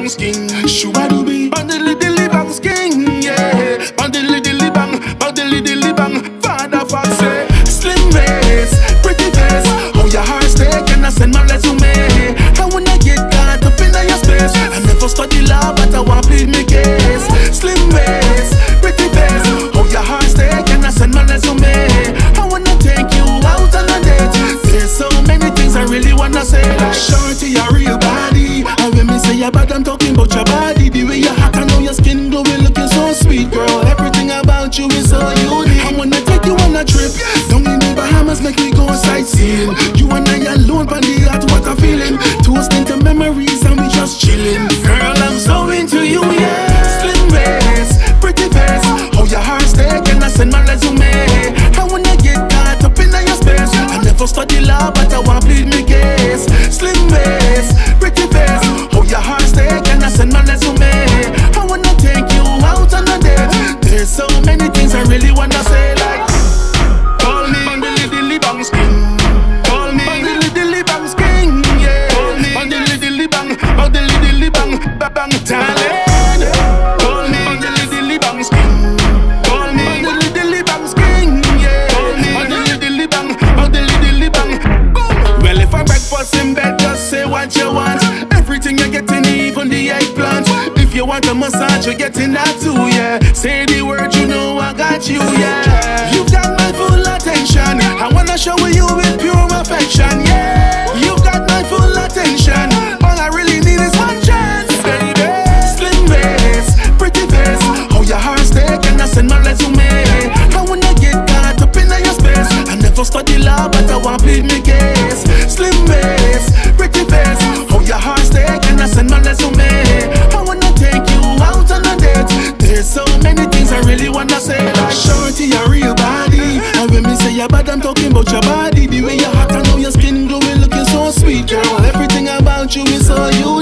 bang skin. Shoo-a-doo-bee, bandily dilly bang skin, yeah. Bandily dilly bang, bandily dilly bang. Fadda slim waist, pretty face. How your heart stay, can I send my resume? I wanna get caught up in your space. I never study law, but I want plead me case. Slim waist, pretty face. How your heart stay, can I send my resume? I wanna take you out on a date. There's so many things I really wanna say. Like shorty, your real body. And when me say your bad, I'm talking about your body. The way you hot, I know your skin glowing, looking so sweet, girl. Everything about you is so unique. I wanna take you on a trip down in the Bahamas, make me go sightseeing. You and I alone, on the heart, what I'm feeling. Toasting to memories and we just chilling. Girl, I'm so into you, yeah. Slim waist, pretty face. How your heart stay, can I send my resume? I wanna get caught up in your space. I never study law, but I want plead me case. Slim waist, pretty face. How your heart stay, can I send my resume? I wanna take you out on a date. There's so many things I really wanna say, like call me bandily dilly bang skin. Call me bandily dilly bang skin, yeah. Call me bandily dilly bang, bandily dilly bang, bang talent. Call me bandily dilly bang skin. Call me bandily dilly bang skin, yeah. Call me bandily dilly bang, bandily dilly bang. Well, if I'm breakfast in bed, just say what you want. Everything you're getting, even the eggplant. If you want a massage, you're getting that too, yeah. Say the word, you know I got you, yeah. You've got my full attention. I wanna show you with pure affection, yeah. You've got my full attention. All I really need is one chance, baby. Slim waist, pretty face. How your heart stay, can I send my resume? I wanna get caught up in your space. I never study law, but I want plead me case. Slim waist, pretty face. How your heart stay, can I send my resume? I wanna take you out on a date. There's so many things I really wanna say, like shorty, your real body. And when me say you're bad, I'm talking about your body. The way you're hot, I know your skin glowing, looking so sweet, girl. Everything about you is so you.